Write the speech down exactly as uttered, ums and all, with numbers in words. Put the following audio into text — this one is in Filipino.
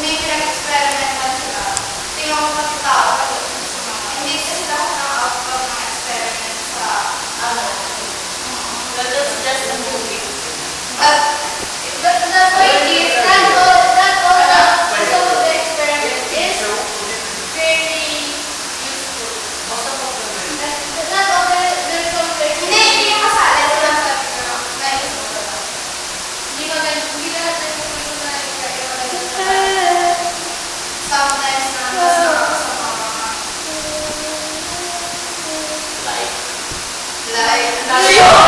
may pinag-experimentan sila, tingnan mo pati tao kasi hindi kasi lahat ng outcome ng experiment sa ano. That's just a movie. But the, the point is that all that all the some of the experiment is very useful. That, that not all the there's some hindi hindi yung kasali sa sabi ko na useful. Hindi ba hindi lahat ng useful na i-evaluate. Sometimes na mas nakakasama mga like like